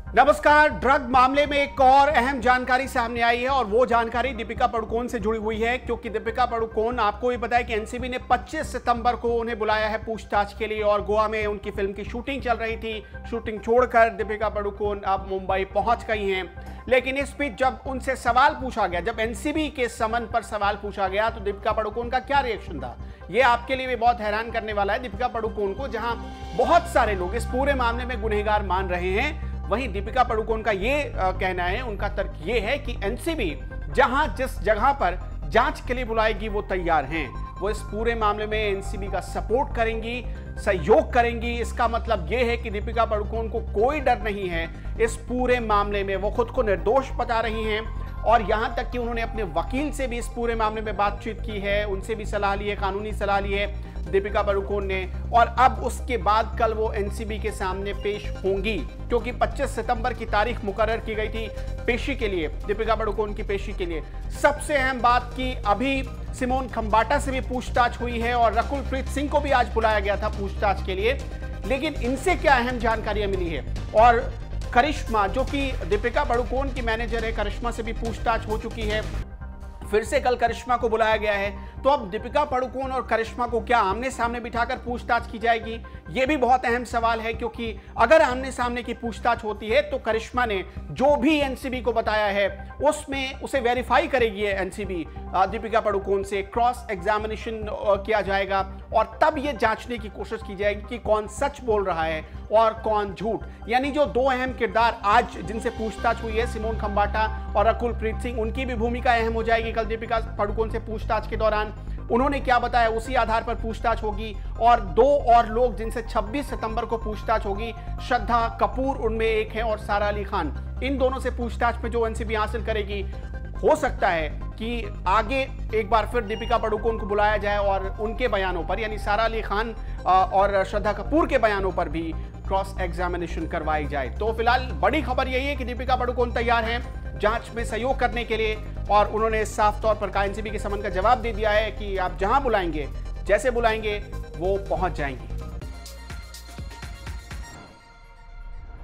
नमस्कार। ड्रग मामले में एक और अहम जानकारी सामने आई है और वो जानकारी दीपिका पादुकोण से जुड़ी हुई है, क्योंकि दीपिका पादुकोण, आपको ये पता है कि एनसीबी ने 25 सितंबर को उन्हें बुलाया है पूछताछ के लिए और गोवा में उनकी फिल्म की शूटिंग चल रही थी। शूटिंग छोड़कर दीपिका पादुकोण अब मुंबई पहुंच गई हैं, लेकिन इस बीच जब उनसे सवाल पूछा गया, जब एनसीबी के समन पर सवाल पूछा गया, तो दीपिका पादुकोण का क्या रिएक्शन था, ये आपके लिए भी बहुत हैरान करने वाला है। दीपिका पादुकोण को जहां बहुत सारे लोग इस पूरे मामले में गुनहगार मान रहे हैं, वहीं दीपिका पादुकोण का ये कहना है, उनका तर्क ये है कि एनसीबी जहां जिस जगह पर जांच के लिए बुलाएगी वो तैयार हैं। वो इस पूरे मामले में एनसीबी का सपोर्ट करेंगी, सहयोग करेंगी। इसका मतलब ये है कि दीपिका पादुकोण को कोई डर नहीं है इस पूरे मामले में। वो खुद को निर्दोष बता रही हैं और यहां तक कि उन्होंने अपने वकील से भी इस पूरे मामले में बातचीत की है, उनसे भी सलाह ली है, कानूनी सलाह ली है दीपिका पादुकोण ने। और अब उसके बाद कल वो एनसीबी के सामने पेश होंगी, क्योंकि 25 सितंबर की तारीख मुकर्रर की गई थी पेशी के लिए, दीपिका पादुकोण की पेशी के लिए। सबसे अहम बात की अभी सिमोन खंबाटा से भी पूछताछ हुई है और रकुल प्रीत सिंह को भी आज बुलाया गया था पूछताछ के लिए। लेकिन इनसे क्या अहम जानकारियां मिली है, और करिश्मा जो कि दीपिका पादुकोण की मैनेजर है, करिश्मा से भी पूछताछ हो चुकी है। फिर से कल करिश्मा को बुलाया गया है, तो अब दीपिका पादुकोण और करिश्मा को क्या आमने सामने बिठाकर पूछताछ की जाएगी, यह भी बहुत अहम सवाल है। क्योंकि अगर आमने सामने की पूछताछ होती है तो करिश्मा ने जो भी एनसीबी को बताया है उसमें उसे वेरीफाई करेगी एनसीबी, दीपिका पादुकोण से क्रॉस एग्जामिनेशन किया जाएगा और तब यह जांचने की कोशिश की जाएगी कि कौन सच बोल रहा है और कौन झूठ। यानी जो दो अहम किरदार आज जिनसे पूछताछ हुई है, सिमोन खंबाटा और रकुल प्रीत सिंह, उनकी भी भूमिका अहम हो जाएगी कल दीपिका पादुकोण से पूछताछ के दौरान। उन्होंने क्या बताया उसी आधार पर पूछताछ होगी। और दो और लोग जिनसे 26 सितंबर को पूछताछ होगी, श्रद्धा कपूर उनमें एक है और सारा अली खान, इन दोनों से पूछताछ में जो एनसीबी हासिल करेगी, हो सकता है कि आगे एक बार फिर दीपिका पादुकोण को बुलाया जाए और उनके बयानों पर, यानी सारा अली खान और श्रद्धा कपूर के बयानों पर भी क्रॉस एग्जामिनेशन करवाई जाए। तो फिलहाल बड़ी खबर यही है कि दीपिका पादुकोण तैयार हैं जांच में सहयोग करने के लिए, और उन्होंने साफ तौर पर एनसीबी के समन का जवाब दे दिया है कि आप जहां बुलाएंगे, जैसे बुलाएंगे, वो पहुंच जाएंगे।